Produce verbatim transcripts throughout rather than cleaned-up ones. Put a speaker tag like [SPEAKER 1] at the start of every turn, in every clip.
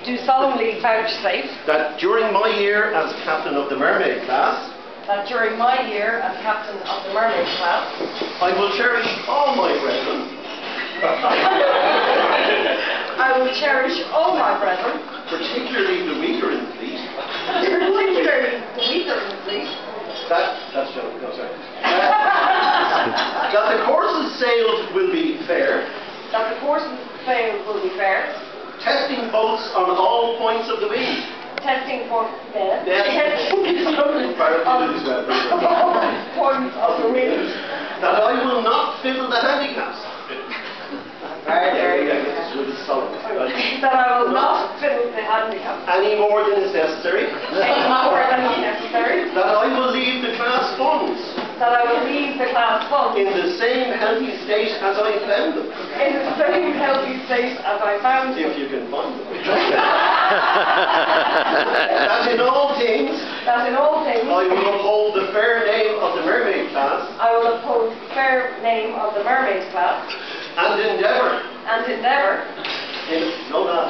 [SPEAKER 1] do solemnly vouchsafe
[SPEAKER 2] that during my year as captain of the Mermaid class,
[SPEAKER 1] that during my year as captain of the Mermaid class,
[SPEAKER 2] I will cherish all my brethren,
[SPEAKER 1] I will cherish all my brethren,
[SPEAKER 2] particularly the weaker in the fleet,
[SPEAKER 1] particularly the weaker in the fleet,
[SPEAKER 2] that, that's joke, no, sorry. That the courses sailed will be fair,
[SPEAKER 1] that the courses sailed will be fair,
[SPEAKER 2] testing boats on all points of the wind,
[SPEAKER 1] testing for uh,
[SPEAKER 2] Yeah.
[SPEAKER 1] testing on all points of the wind,
[SPEAKER 2] that I will not fiddle the handicaps.
[SPEAKER 1] Very, very
[SPEAKER 2] Yeah,
[SPEAKER 1] good.
[SPEAKER 2] this is really solid.
[SPEAKER 1] that I will not fiddle the handicap
[SPEAKER 2] Any more than is necessary.
[SPEAKER 1] any more than is necessary,
[SPEAKER 2] That I will leave the class funds
[SPEAKER 1] that I will leave the class funds
[SPEAKER 2] in the same healthy state as I found them,
[SPEAKER 1] in the same healthy state as I found them.
[SPEAKER 2] if you can find them. That in all things
[SPEAKER 1] That in all things
[SPEAKER 2] I will uphold the fair name of the Mermaid class
[SPEAKER 1] I will uphold the fair name of the Mermaid class
[SPEAKER 2] and endeavour
[SPEAKER 1] and endeavour
[SPEAKER 2] in no no.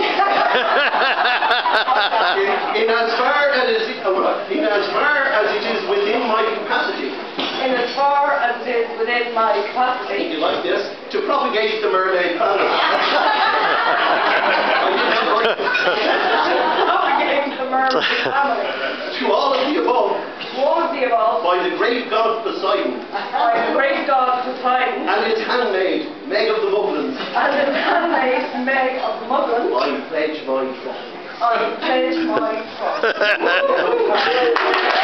[SPEAKER 2] in, in as far as it is, in as far as it is within my capacity.
[SPEAKER 1] in as far as it is within my capacity
[SPEAKER 2] You like this? To propagate the Mermaid family.
[SPEAKER 1] propagate the Mermaid family
[SPEAKER 2] To all of the above,
[SPEAKER 1] to all of the above
[SPEAKER 2] by the great God Poseidon,
[SPEAKER 1] by the great God Poseidon
[SPEAKER 2] and his handmaid, Meg of the Muglins,
[SPEAKER 1] and his handmaid Meg of the Muglins,
[SPEAKER 2] I pledge my trust.
[SPEAKER 1] I pledge my trust.